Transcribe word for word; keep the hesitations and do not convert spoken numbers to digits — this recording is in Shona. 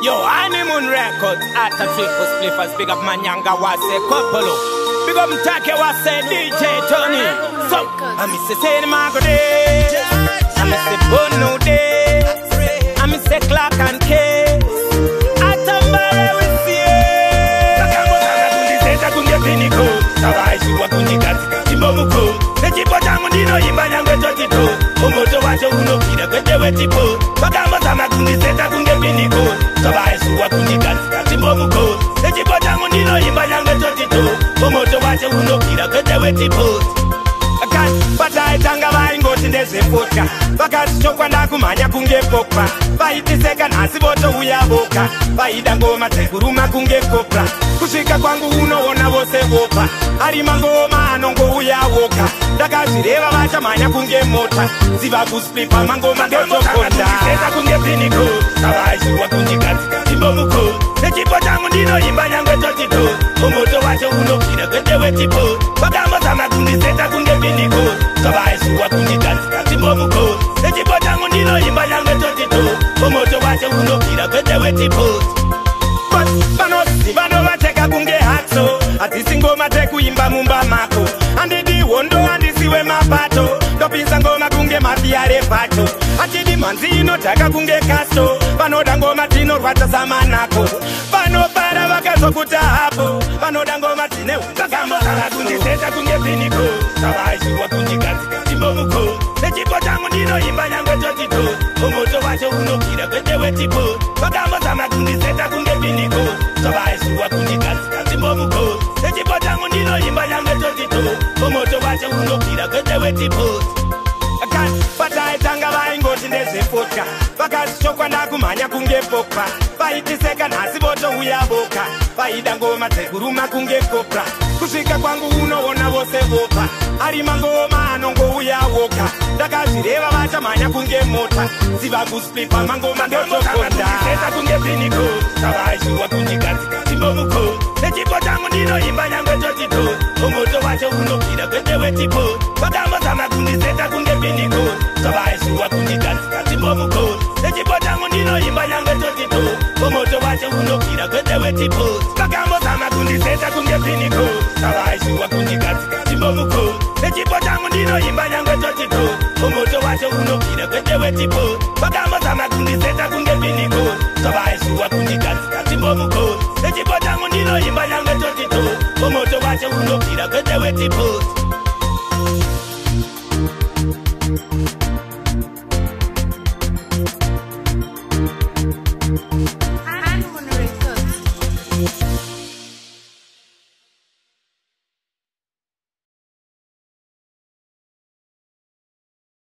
Yo, Honeymoon Records, Arta Triple Spliffers, big up Manyanga Wase Kopolo. Big up Mtake Wase, D J Tony. So, I miss the Saint Margaret Day, I miss the Bono Day, I miss the Clark and Case. Atambare with you. Sakamo sana kundiseta kunge piniko, Sabaishu wa kundikatika timbomuko. Nechipo changu ndino imba nyangwe totito, Omoto wacho unokira kwete wetipo. Sakamo sana kundiseta kunge piniko, Sabaishu wa kundikatika timbomuko. Nechipo changu ndino imba nyangwe totito, Omoto wacho unokira kwete wetipo. Bata itanga vaingoti ndezvepotka vakatichokwa ndakumhanya kunge pokwa vaitiseka nhasi voto uyaboka vaida ngoma dzekuruma kunge kopra kusvika kwangu unoona vose vopa ari mangoma anongouyawoka ndakazvireva vachamhanya kunge mota ziva kusplipa mangoma ndotokondaeta kunge piniko savaishiwa kunjigadzika timbomuko nechipo changu ndinoimba nyangwe totito omoto wacho unokira kwete wetipo vakamozama kundiseta kunge piniko savaishiwa kunjigadzika timbomuko nechipo changu ndinoimba nyangwe totito omoto wacho unokira kwete wetipo vanozi vanovateka kunge hatso hadzisi ngoma tekuimba mumba mako handidi hondo handisiwe mapato ndopinza ngoma kunge mafiyare pacho hachidi mhanzi inodhaka kunge kasto vanoda ngoma tinorwadza samanako vanobara vakazokuta hapo vanoda ngoma tine hunzakamosara kundiseta kunge piniko savaishiwa kunjigadzika timbomuko nechipo changu ndinoimba nyangwe totito omoto wacho unokira kwete wetipo vakamozama kundiseta kunge piniko savaishiwa kunjigadzika timbomuko nechipo changu ndinoimba nyangwe totito omoto wacho unokira kwete wetipo vataitanga vaingoti ndezvepotka vakatichokwa ndakumhanya kunge pokwa vaitiseka nhasi voto uyaboka vaida ngoma dzekuruma kunge kopra kusvika kwangu unoona vose vopa ari mangoma anongouyawoka ndakazvireva vachamhanya kunge mota ziva kusplipa mangoma ndotokondaeta kunge piniko savaishiwa kunjigadzika timbomuko nechipo changu ndinoimba nyangwe totito omoto wacho unokira kwete wetipo vakamozama kundiseta kunge piniko savaishiwa kunjigadzika timbomuko nechipo changu ndinoimba nyangwe totito omoto wacho unokira kwete wetipo vakamozama kundiseta kunge piniko savaishiwa kunjigadzika timbomuko nechipo changu ndinoimba nyangwe totito omoto wacho unokira kwete wetipo vakamozama kundiseta kunge piniko savaishiwa kunjigadzika timbomuko nechipo changu ndinoimba nyangwe totito omoto wacho unokira kwete wetipo